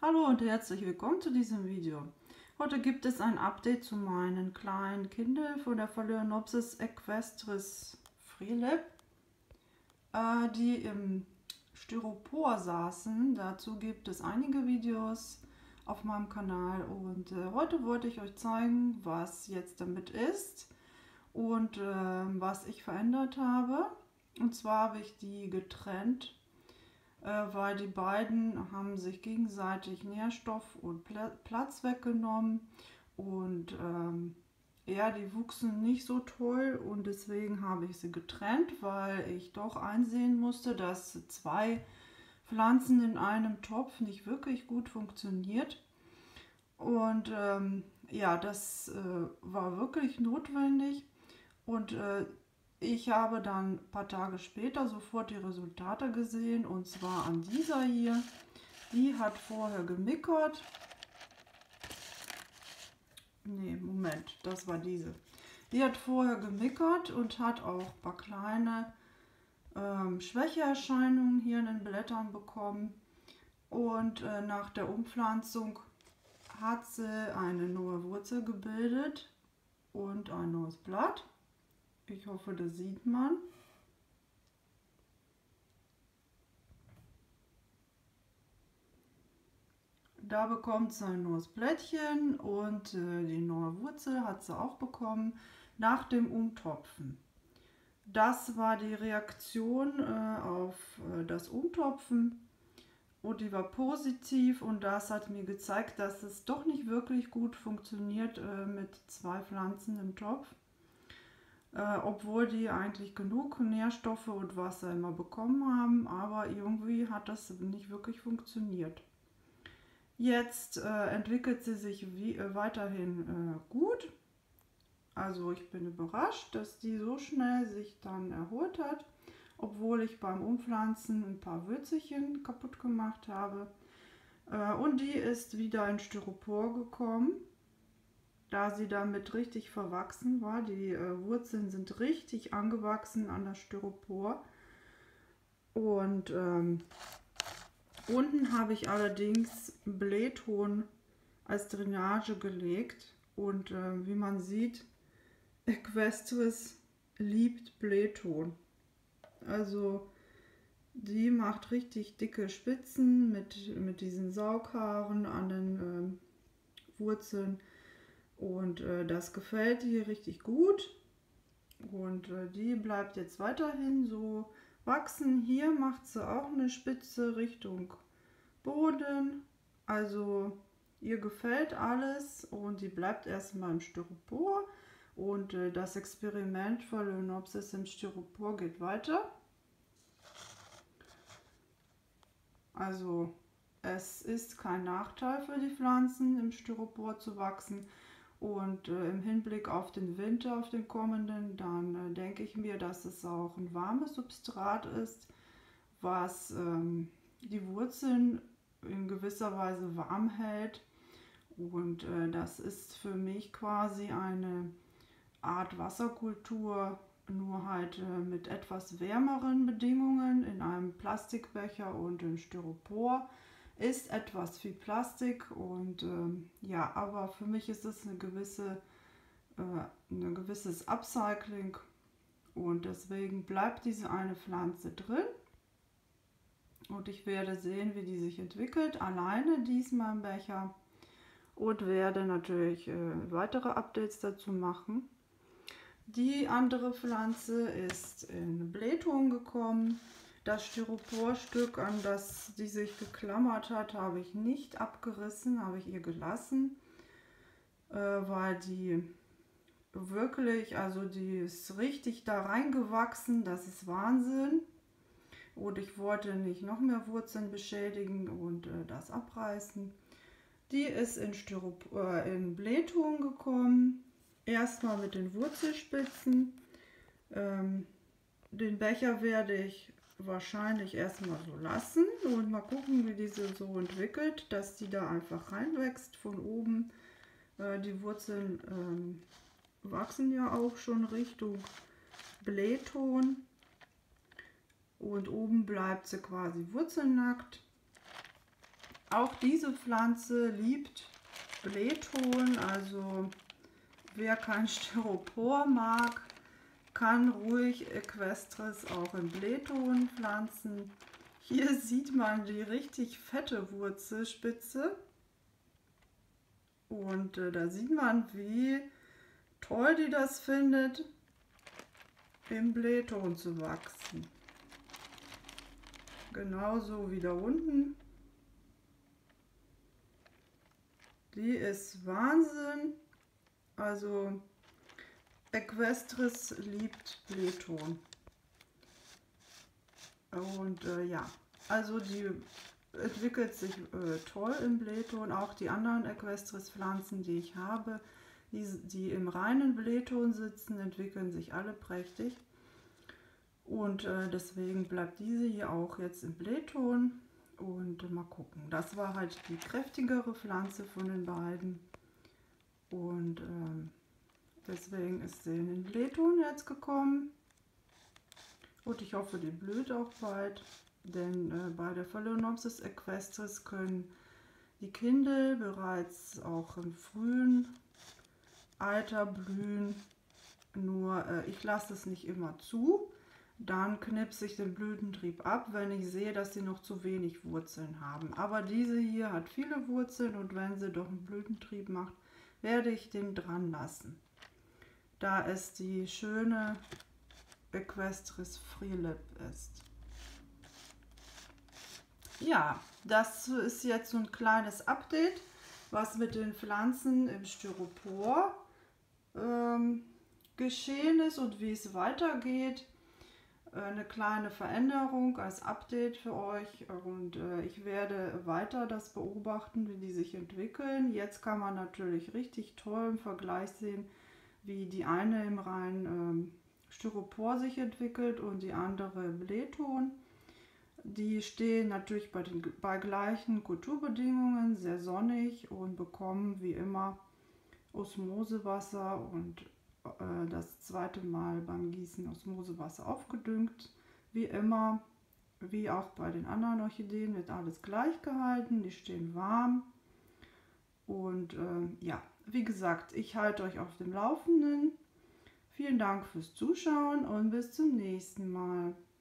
Hallo und herzlich willkommen zu diesem Video. Heute gibt es ein Update zu meinen kleinen Kindern von der Phalaenopsis equestris Freelip, die im Styropor saßen. Dazu gibt es einige Videos auf meinem Kanal und heute wollte ich euch zeigen, was jetzt damit ist und was ich verändert habe. Und zwar habe ich die getrennt, weil die beiden haben sich gegenseitig Nährstoff und Platz weggenommen und ja, die wuchsen nicht so toll und deswegen habe ich sie getrennt, weil ich doch einsehen musste, dass zwei Pflanzen in einem Topf nicht wirklich gut funktioniert. Und ja, das war wirklich notwendig und ich habe dann ein paar Tage später sofort die Resultate gesehen, und zwar an dieser hier. Die hat vorher gemickert. Nee, Moment, das war diese. Die hat vorher gemickert und hat auch ein paar kleine Schwächeerscheinungen hier in den Blättern bekommen. Und nach der Umpflanzung hat sie eine neue Wurzel gebildet und ein neues Blatt. Ich hoffe, das sieht man. Da bekommt sie ein neues Blättchen und die neue Wurzel hat sie auch bekommen nach dem Umtopfen. Das war die Reaktion auf das Umtopfen und die war positiv, und das hat mir gezeigt, dass es doch nicht wirklich gut funktioniert mit zwei Pflanzen im Topf. Obwohl die eigentlich genug Nährstoffe und Wasser immer bekommen haben, aber irgendwie hat das nicht wirklich funktioniert. Jetzt entwickelt sie sich weiterhin gut. Also ich bin überrascht, dass die so schnell sich dann erholt hat, obwohl ich beim Umpflanzen ein paar Würzelchen kaputt gemacht habe. Und die ist wieder in Styropor gekommen, da sie damit richtig verwachsen war. Die Wurzeln sind richtig angewachsen an das Styropor. Und unten habe ich allerdings Blähton als Drainage gelegt. Und wie man sieht, Equestris liebt Blähton. Also die macht richtig dicke Spitzen mit diesen Saughaaren an den Wurzeln. Und das gefällt ihr richtig gut. Und die bleibt jetzt weiterhin so wachsen. Hier macht sie auch eine Spitze Richtung Boden. Also ihr gefällt alles und die bleibt erstmal im Styropor. Und das Experiment Phalaenopsis im Styropor geht weiter. Also es ist kein Nachteil für die Pflanzen, im Styropor zu wachsen. Und im Hinblick auf den Winter, auf den kommenden, dann denke ich mir, dass es auch ein warmes Substrat ist, was die Wurzeln in gewisser Weise warm hält. Und das ist für mich quasi eine Art Wasserkultur, nur halt mit etwas wärmeren Bedingungen in einem Plastikbecher und in Styropor. Ist etwas viel Plastik und ja, aber für mich ist es ein gewisses Upcycling, und deswegen bleibt diese eine Pflanze drin und ich werde sehen, wie die sich entwickelt, alleine diesmal im Becher, und werde natürlich weitere Updates dazu machen. Die andere Pflanze ist in Blähton gekommen. Das Styroporstück, an das die sich geklammert hat, habe ich nicht abgerissen, habe ich ihr gelassen, weil die wirklich, also die ist richtig da reingewachsen, das ist Wahnsinn. Und ich wollte nicht noch mehr Wurzeln beschädigen und das abreißen. Die ist in Blähton gekommen. Erstmal mit den Wurzelspitzen. Den Becher werde ich wahrscheinlich erstmal so lassen und mal gucken, wie diese so entwickelt, dass die da einfach reinwächst von oben. Die Wurzeln wachsen ja auch schon Richtung Blähton und oben bleibt sie quasi wurzelnackt. Auch diese Pflanze liebt Blähton, also wer kein Styropor mag, kann ruhig Equestris auch in Blähton pflanzen. Hier sieht man die richtig fette Wurzelspitze und da sieht man, wie toll die das findet, im Blähton zu wachsen. Genauso wie da unten. Die ist Wahnsinn. Also Equestris liebt Blähton. Und ja, also die entwickelt sich toll im Blähton. Auch die anderen Equestris-Pflanzen, die ich habe, die im reinen Blähton sitzen, entwickeln sich alle prächtig. Und deswegen bleibt diese hier auch jetzt im Blähton. Und mal gucken. Das war halt die kräftigere Pflanze von den beiden. Und deswegen ist sie in den Blähton jetzt gekommen. Und ich hoffe, die blüht auch bald. Denn bei der Phalaenopsis equestris können die Kindel bereits auch im frühen Alter blühen. Nur ich lasse es nicht immer zu. Dann knipse ich den Blütentrieb ab, wenn ich sehe, dass sie noch zu wenig Wurzeln haben. Aber diese hier hat viele Wurzeln und wenn sie doch einen Blütentrieb macht, werde ich den dran lassen. Da es die schöne Equestris Frilip ist. Ja, das ist jetzt so ein kleines Update, was mit den Pflanzen im Styropor geschehen ist und wie es weitergeht. Eine kleine Veränderung als Update für euch und ich werde weiter das beobachten, wie die sich entwickeln. Jetzt kann man natürlich richtig toll im Vergleich sehen, wie die eine im reinen Styropor sich entwickelt und die andere im Blähton. Die stehen natürlich bei gleichen Kulturbedingungen sehr sonnig und bekommen wie immer Osmosewasser und das zweite Mal beim Gießen Osmosewasser aufgedüngt. Wie immer, wie auch bei den anderen Orchideen, wird alles gleich gehalten. Die stehen warm. Und ja, wie gesagt, ich halte euch auf dem Laufenden. Vielen Dank fürs Zuschauen und bis zum nächsten Mal.